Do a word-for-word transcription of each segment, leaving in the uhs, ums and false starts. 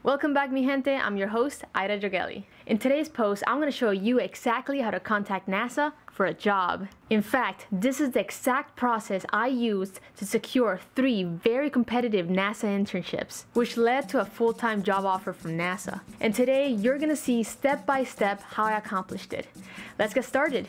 Welcome back, mi gente. I'm your host, Ida Jogeli. In today's post, I'm going to show you exactly how to contact NASA for a job. In fact, this is the exact process I used to secure three very competitive NASA internships, which led to a full-time job offer from NASA. And today, you're going to see step by step how I accomplished it. Let's get started.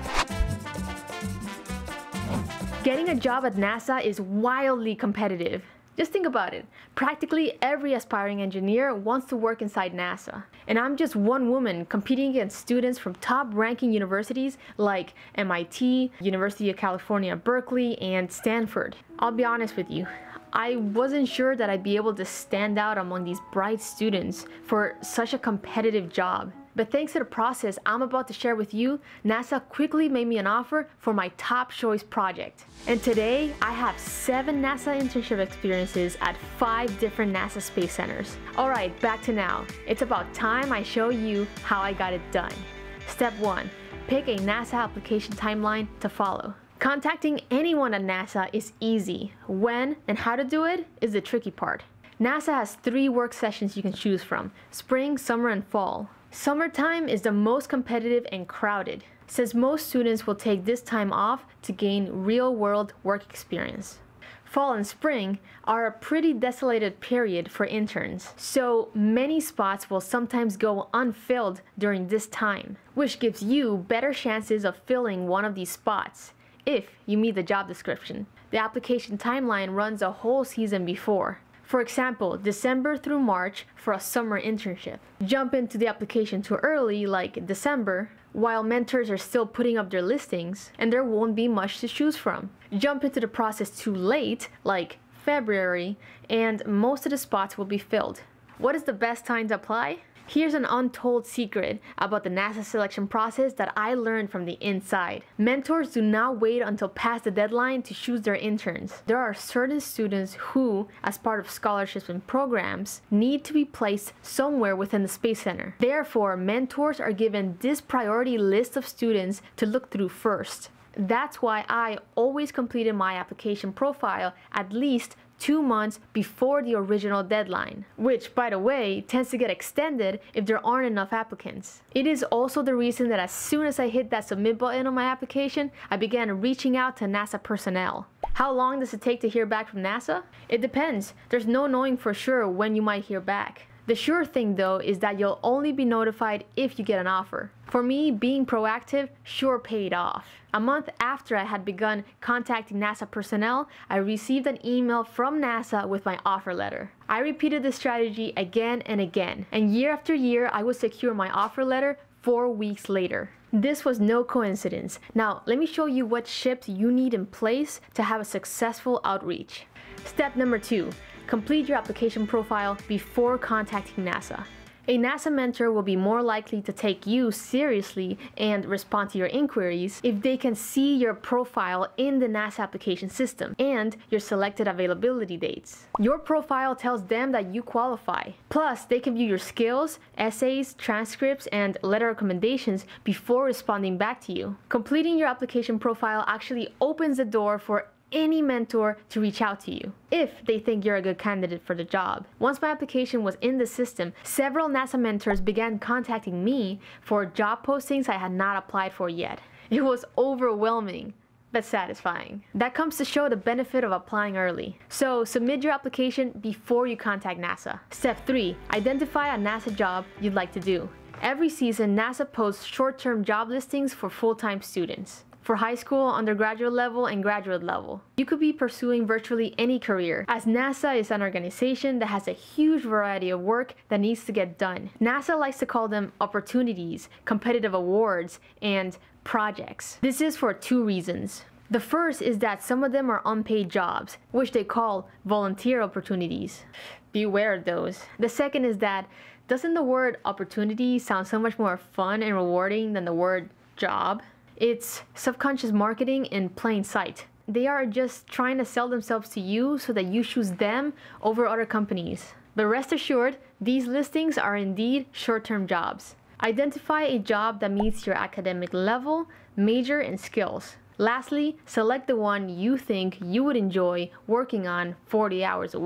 Getting a job at NASA is wildly competitive. Just think about it. Practically every aspiring engineer wants to work inside NASA. And I'm just one woman competing against students from top-ranking universities like M I T, University of California, Berkeley, and Stanford. I'll be honest with you, I wasn't sure that I'd be able to stand out among these bright students for such a competitive job. But thanks to the process I'm about to share with you, NASA quickly made me an offer for my top choice project. And today, I have seven NASA internship experiences at five different NASA space centers. Alright, back to now. It's about time I show you how I got it done. Step one, pick a NASA application timeline to follow. Contacting anyone at NASA is easy. When and how to do it is the tricky part. NASA has three work sessions you can choose from: spring, summer, and fall. Summertime is the most competitive and crowded, since most students will take this time off to gain real-world work experience. Fall and spring are a pretty desolated period for interns, so many spots will sometimes go unfilled during this time, which gives you better chances of filling one of these spots if you meet the job description. The application timeline runs a whole season before. For example, December through March for a summer internship. Jump into the application too early, like December, while mentors are still putting up their listings, and there won't be much to choose from. Jump into the process too late, like February, and most of the spots will be filled. What is the best time to apply? Here's an untold secret about the NASA selection process that I learned from the inside. Mentors do not wait until past the deadline to choose their interns. There are certain students who, as part of scholarships and programs, need to be placed somewhere within the Space Center. Therefore, mentors are given this priority list of students to look through first. That's why I always completed my application profile at least two months before the original deadline, which, by the way, tends to get extended if there aren't enough applicants. It is also the reason that as soon as I hit that submit button on my application, I began reaching out to NASA personnel. How long does it take to hear back from NASA? It depends. There's no knowing for sure when you might hear back. The sure thing though is that you'll only be notified if you get an offer. For me, being proactive sure paid off. A month after I had begun contacting NASA personnel, I received an email from NASA with my offer letter. I repeated this strategy again and again, and year after year I would secure my offer letter four weeks later. This was no coincidence. Now, let me show you what steps you need in place to have a successful outreach. Step number two. Complete your application profile before contacting NASA. A NASA mentor will be more likely to take you seriously and respond to your inquiries if they can see your profile in the NASA application system and your selected availability dates. Your profile tells them that you qualify. Plus, they can view your skills, essays, transcripts, and letter recommendations before responding back to you. Completing your application profile actually opens the door for any mentor to reach out to you if they think you're a good candidate for the job. Once my application was in the system, several NASA mentors began contacting me for job postings I had not applied for yet. It was overwhelming, but satisfying. That comes to show the benefit of applying early. So submit your application before you contact NASA. Step three, identify a NASA job you'd like to do. Every season, NASA posts short-term job listings for full-time students, for high school, undergraduate level, and graduate level. You could be pursuing virtually any career, as NASA is an organization that has a huge variety of work that needs to get done. NASA likes to call them opportunities, competitive awards, and projects. This is for two reasons. The first is that some of them are unpaid jobs, which they call volunteer opportunities. Beware of those. The second is that, doesn't the word opportunity sound so much more fun and rewarding than the word job? It's subconscious marketing in plain sight. They are just trying to sell themselves to you so that you choose them over other companies. But rest assured, these listings are indeed short-term jobs. Identify a job that meets your academic level, major, and skills. Lastly, select the one you think you would enjoy working on forty hours a week.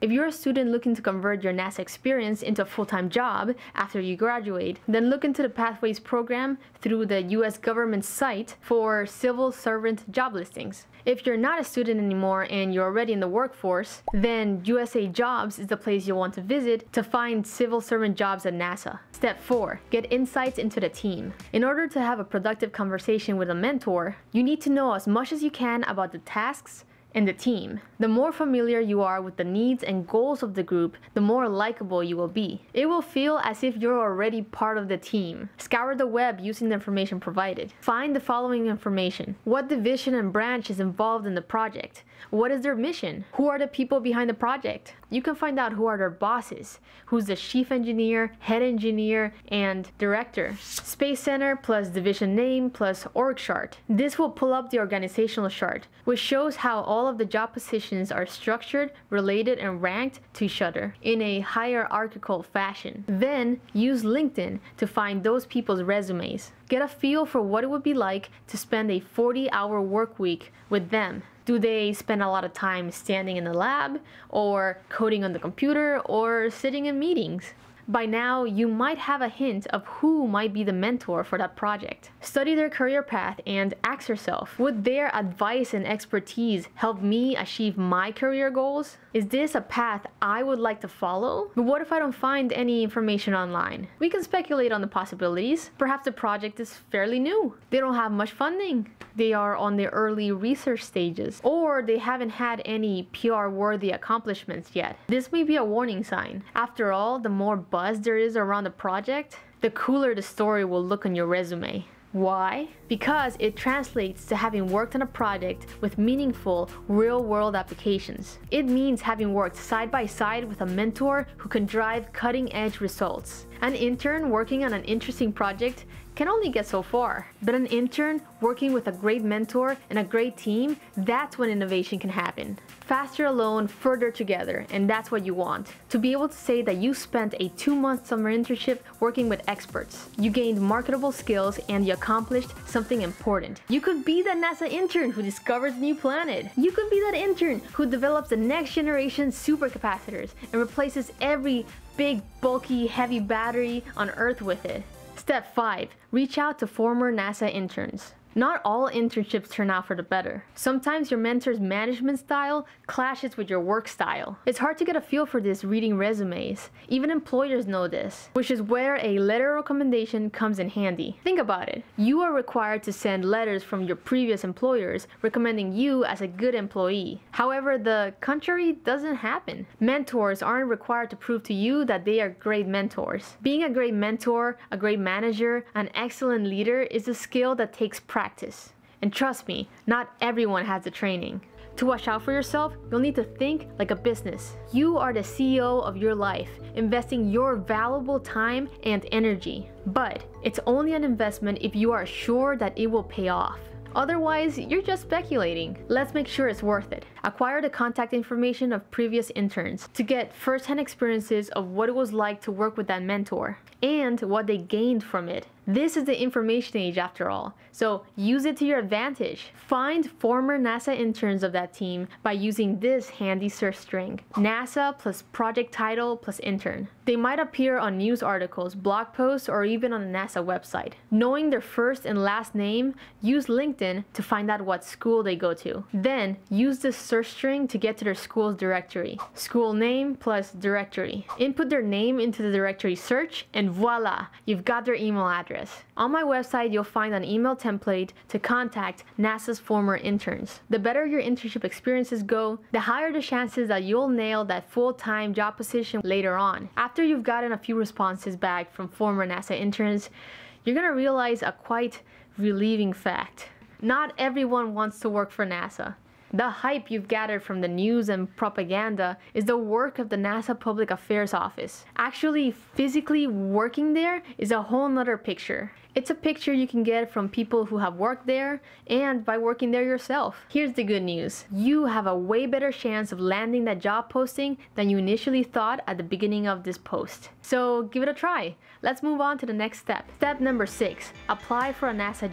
If you're a student looking to convert your NASA experience into a full-time job after you graduate, then look into the Pathways program through the U S government site for civil servant job listings. If you're not a student anymore and you're already in the workforce, then U S A Jobs is the place you'll want to visit to find civil servant jobs at NASA. Step four. Get insights into the team. In order to have a productive conversation with a mentor, you need to know as much as you can about the tasks and the team. The more familiar you are with the needs and goals of the group, the more likable you will be. It will feel as if you're already part of the team. Scour the web using the information provided. Find the following information. What division and branch is involved in the project? What is their mission? Who are the people behind the project? You can find out who are their bosses, who's the chief engineer, head engineer, and director. Space Center plus division name plus org chart. This will pull up the organizational chart, which shows how all of the job positions are structured, related, and ranked to each other in a hierarchical fashion. Then use LinkedIn to find those people's resumes. Get a feel for what it would be like to spend a forty hour work week with them. Do they spend a lot of time standing in the lab, or coding on the computer, or sitting in meetings? By now, you might have a hint of who might be the mentor for that project. Study their career path and ask yourself, would their advice and expertise help me achieve my career goals? Is this a path I would like to follow? But what if I don't find any information online? We can speculate on the possibilities. Perhaps the project is fairly new. They don't have much funding. They are on the early research stages, or they haven't had any P R-worthy accomplishments yet. This may be a warning sign. After all, the more buzz there is around the project, the cooler the story will look on your resume. Why? Because it translates to having worked on a project with meaningful, real-world applications. It means having worked side by side with a mentor who can drive cutting-edge results. An intern working on an interesting project can only get so far, but an intern working with a great mentor and a great team, that's when innovation can happen. Faster alone, further together, and that's what you want. To be able to say that you spent a two-month summer internship working with experts. You gained marketable skills and you accomplished something important. You could be that NASA intern who discovers a new planet. You could be that intern who develops the next generation supercapacitors and replaces every big, bulky, heavy battery on Earth with it. Step five. Reach out to former NASA interns. Not all internships turn out for the better. Sometimes your mentor's management style clashes with your work style. It's hard to get a feel for this reading resumes. Even employers know this, which is where a letter of recommendation comes in handy. Think about it. You are required to send letters from your previous employers recommending you as a good employee. However, the contrary doesn't happen. Mentors aren't required to prove to you that they are great mentors. Being a great mentor, a great manager, an excellent leader is a skill that takes practice. Practice. And trust me, not everyone has the training. To watch out for yourself, you'll need to think like a business. You are the C E O of your life, investing your valuable time and energy. But it's only an investment if you are sure that it will pay off. Otherwise, you're just speculating. Let's make sure it's worth it. Acquire the contact information of previous interns to get first-hand experiences of what it was like to work with that mentor and what they gained from it. This is the information age after all, so use it to your advantage. Find former NASA interns of that team by using this handy search string: NASA plus project title plus intern. They might appear on news articles, blog posts, or even on the NASA website. Knowing their first and last name, use LinkedIn to find out what school they go to. Then use this search string to get to their school's directory. School name plus directory. Input their name into the directory search and voila, you've got their email address. On my website, you'll find an email template to contact NASA's former interns. The better your internship experiences go, the higher the chances that you'll nail that full-time job position later on. After you've gotten a few responses back from former NASA interns, you're gonna realize a quite relieving fact. Not everyone wants to work for NASA. The hype you've gathered from the news and propaganda is the work of the NASA Public Affairs Office. Actually, physically working there is a whole nother picture. It's a picture you can get from people who have worked there and by working there yourself. Here's the good news. You have a way better chance of landing that job posting than you initially thought at the beginning of this post. So give it a try. Let's move on to the next step. Step number six, apply for a NASA job.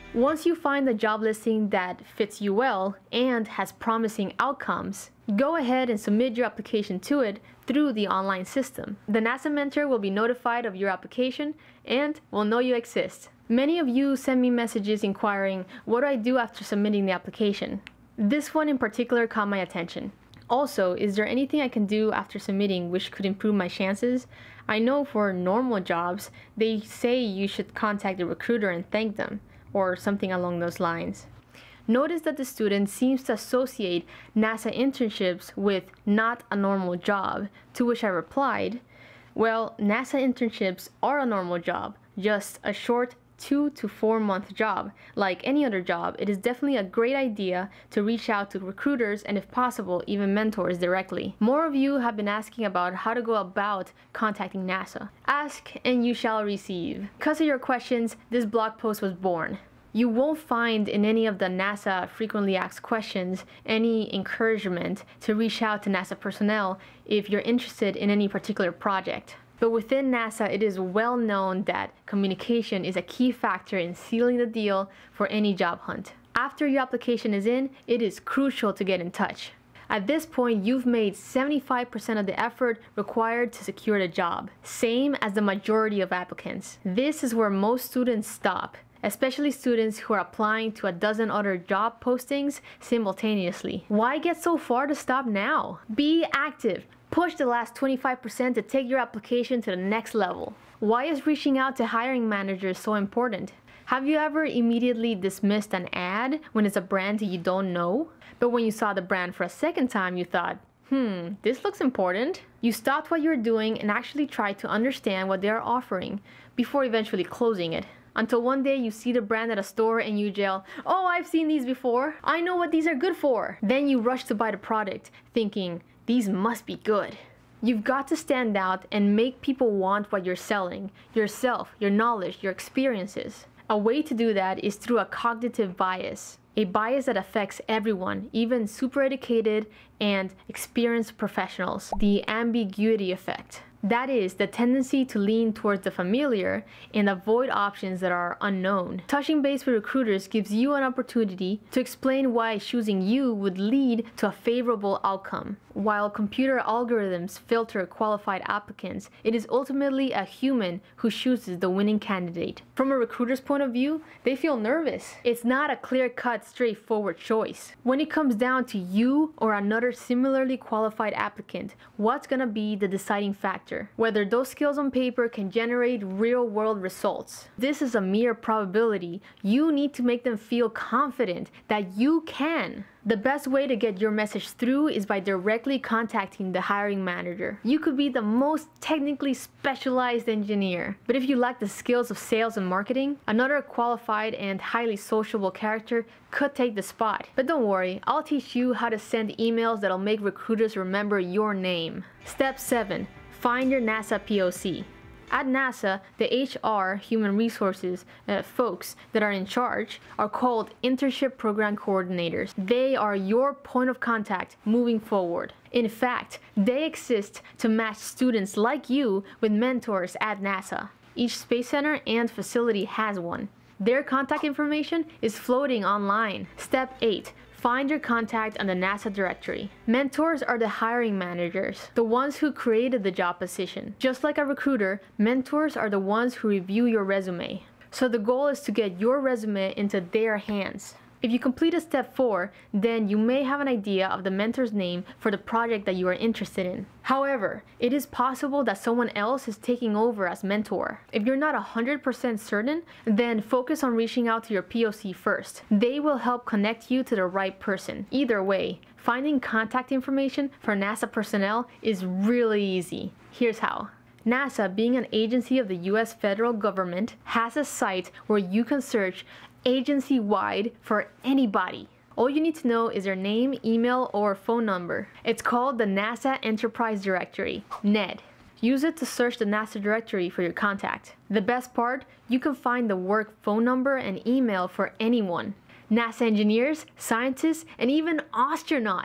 Once you find the job listing that fits you well and has promising outcomes, go ahead and submit your application to it through the online system. The NASA mentor will be notified of your application and will know you exist. Many of you send me messages inquiring, what do I do after submitting the application? This one in particular caught my attention. Also, is there anything I can do after submitting which could improve my chances? I know for normal jobs, they say you should contact the recruiter and thank them, or something along those lines. Notice that the student seems to associate NASA internships with not a normal job, to which I replied, well, NASA internships are a normal job, just a short two to four month job. Like any other job, it is definitely a great idea to reach out to recruiters and, if possible, even mentors directly. More of you have been asking about how to go about contacting NASA. Ask and you shall receive. Because of your questions, this blog post was born. You won't find in any of the NASA frequently asked questions any encouragement to reach out to NASA personnel if you're interested in any particular project. But within NASA, it is well known that communication is a key factor in sealing the deal for any job hunt. After your application is in, it is crucial to get in touch. At this point, you've made seventy-five percent of the effort required to secure the job, same as the majority of applicants. This is where most students stop, especially students who are applying to a dozen other job postings simultaneously. Why get so far to stop now? Be active. Push the last twenty-five percent to take your application to the next level. Why is reaching out to hiring managers so important? Have you ever immediately dismissed an ad when it's a brand you don't know? But when you saw the brand for a second time, you thought, hmm, this looks important. You stopped what you're doing and actually tried to understand what they are offering before eventually closing it. Until one day you see the brand at a store and you yell, oh, I've seen these before. I know what these are good for. Then you rush to buy the product thinking, these must be good. You've got to stand out and make people want what you're selling, yourself, your knowledge, your experiences. A way to do that is through a cognitive bias, a bias that affects everyone, even super educated and experienced professionals, the ambiguity effect. That is, the tendency to lean towards the familiar and avoid options that are unknown. Touching base with recruiters gives you an opportunity to explain why choosing you would lead to a favorable outcome. While computer algorithms filter qualified applicants, it is ultimately a human who chooses the winning candidate. From a recruiter's point of view, they feel nervous. It's not a clear-cut, straightforward choice. When it comes down to you or another similarly qualified applicant, what's gonna be the deciding factor? Whether those skills on paper can generate real-world results. This is a mere probability. You need to make them feel confident that you can. The best way to get your message through is by directly contacting the hiring manager. You could be the most technically specialized engineer, but if you lack the skills of sales and marketing, another qualified and highly sociable character could take the spot. But don't worry, I'll teach you how to send emails that'll make recruiters remember your name. Step seven. Find your NASA P O C. At NASA, the H R, human resources, uh, folks that are in charge are called internship program coordinators. They are your point of contact moving forward. In fact, they exist to match students like you with mentors at NASA. Each space center and facility has one. Their contact information is floating online. Step eight. Find your contact on the NASA directory. Mentors are the hiring managers, the ones who created the job position. Just like a recruiter, mentors are the ones who review your resume. So the goal is to get your resume into their hands. If you completed step four, then you may have an idea of the mentor's name for the project that you are interested in. However, it is possible that someone else is taking over as mentor. If you're not one hundred percent certain, then focus on reaching out to your P O C first. They will help connect you to the right person. Either way, finding contact information for NASA personnel is really easy. Here's how. NASA, being an agency of the U S federal government, has a site where you can search agency-wide for anybody. All you need to know is their name, email, or phone number. It's called the NASA Enterprise Directory, N E D. Use it to search the NASA directory for your contact. The best part, you can find the work phone number and email for anyone. NASA engineers, scientists, and even astronauts.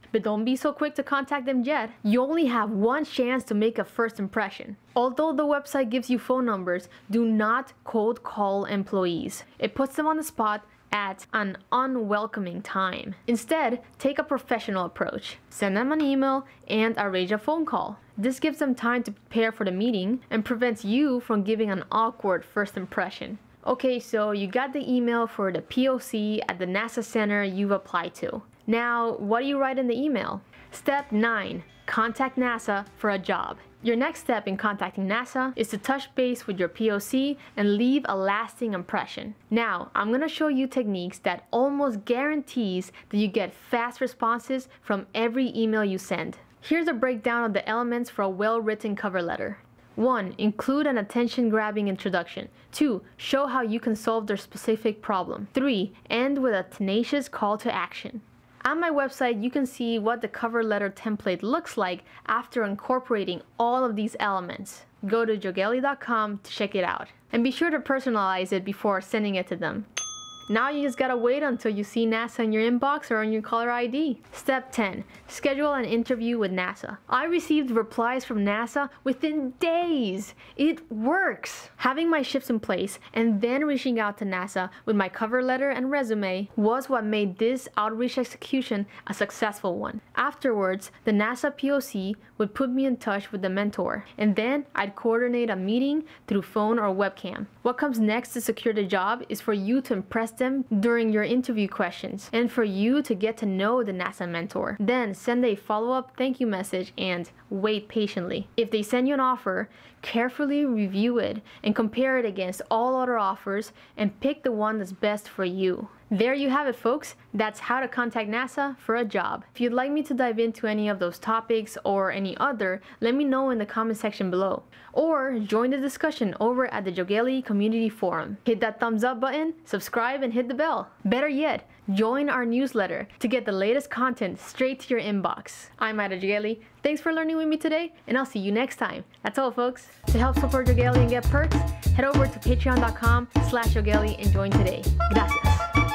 But don't be so quick to contact them yet. You only have one chance to make a first impression. Although the website gives you phone numbers, do not cold call employees. It puts them on the spot at an unwelcoming time. Instead, take a professional approach. Send them an email and arrange a phone call. This gives them time to prepare for the meeting and prevents you from giving an awkward first impression. Okay, so you got the email for the P O C at the NASA center you've applied to. Now, what do you write in the email? Step nine. Contact NASA for a job. Your next step in contacting NASA is to touch base with your P O C and leave a lasting impression. Now, I'm going to show you techniques that almost guarantees that you get fast responses from every email you send. Here's a breakdown of the elements for a well-written cover letter. one. Include an attention-grabbing introduction. two. Show how you can solve their specific problem. three. End with a tenacious call to action. On my website, you can see what the cover letter template looks like after incorporating all of these elements. Go to jogelli dot com to check it out. And be sure to personalize it before sending it to them. Now you just gotta wait until you see NASA in your inbox or on your caller I D. Step ten. Schedule an interview with NASA. I received replies from NASA within days. It works! Having my shifts in place and then reaching out to NASA with my cover letter and resume was what made this outreach execution a successful one. Afterwards, the NASA P O C would put me in touch with the mentor, and then I'd coordinate a meeting through phone or webcam. What comes next to secure the job is for you to impress them during your interview questions and for you to get to know the NASA mentor. Then send a follow-up thank you message and wait patiently. If they send you an offer, carefully review it and compare it against all other offers and pick the one that's best for you. There you have it, folks. That's how to contact NASA for a job. If you'd like me to dive into any of those topics or any other, let me know in the comment section below. Or join the discussion over at the Jogelli Community Forum. Hit that thumbs up button, subscribe, and hit the bell. Better yet, join our newsletter to get the latest content straight to your inbox. I'm Ida Jogelli. Thanks for learning with me today, and I'll see you next time. That's all, folks. To help support Jogelli and get perks, head over to patreon dot com slash Jogelli and join today. Gracias.